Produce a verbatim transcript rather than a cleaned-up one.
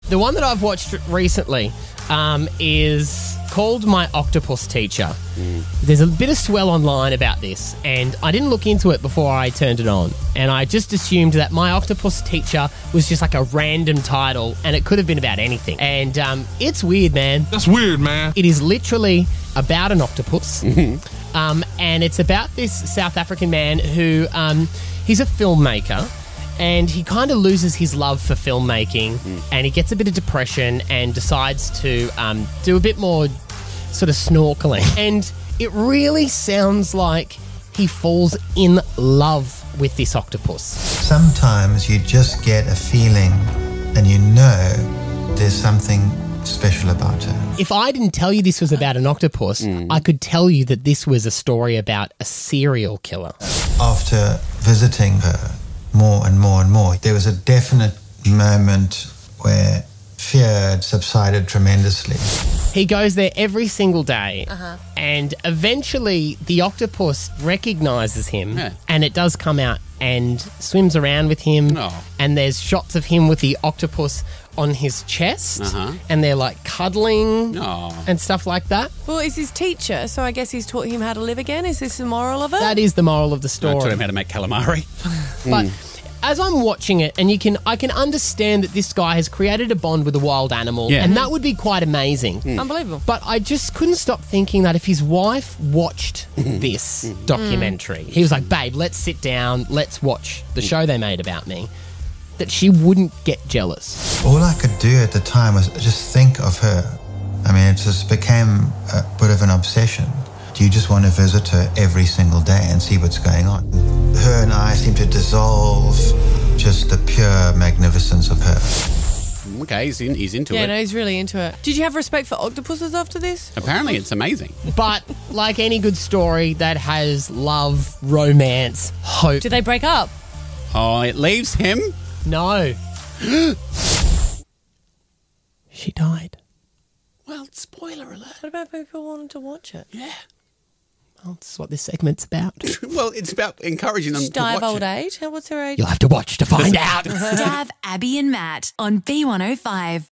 The one that I've watched recently um, is called My Octopus Teacher. Mm. There's a bit of swell online about this, and I didn't look into it before I turned it on. And I just assumed that My Octopus Teacher was just like a random title, and it could have been about anything. And um, it's weird, man. That's weird, man. It is literally about an octopus. Mm-hmm. um, and it's about this South African man who, um, he's a filmmaker. And he kind of loses his love for filmmaking mm. and he gets a bit of depression and decides to um, do a bit more sort of snorkeling. And it really sounds like he falls in love with this octopus. Sometimes you just get a feeling and you know there's something special about her. If I didn't tell you this was about an octopus, mm. I could tell you that this was a story about a serial killer. After visiting her more and more and more, there was a definite moment where fear had subsided tremendously. He goes there every single day uh-huh. and eventually the octopus recognises him yeah. and it does come out and swims around with him oh. and there's shots of him with the octopus on his chest uh-huh. and they're like cuddling oh. and stuff like that. Well, he's his teacher, so I guess he's taught him how to live again. Is this the moral of it? That is the moral of the story. I taught him how to make calamari. But mm. as I'm watching it, and you can, I can understand that this guy has created a bond with a wild animal, yeah. and that would be quite amazing. Mm. Unbelievable. But I just couldn't stop thinking that if his wife watched this documentary, he was like, babe, let's sit down, let's watch the show they made about me, that she wouldn't get jealous. All I could do at the time was just think of her. I mean, it just became a bit of an obsession. You just want to visit her every single day and see what's going on. Her and I seem to dissolve just the pure magnificence of her. Okay, he's, in, he's into yeah, it. Yeah, no, he's really into it. Did you have respect for octopuses after this? Apparently it's amazing. But like any good story that has love, romance, hope. Did they break up? Oh, it leaves him? No. She died. Well, spoiler alert. What about people wanting to watch it? Yeah. Well, this is what this segment's about. Well, it's about encouraging them She to die watch of old it. age? What's her age? You'll have to watch to find out. Stav, Abby and Matt on B one oh five.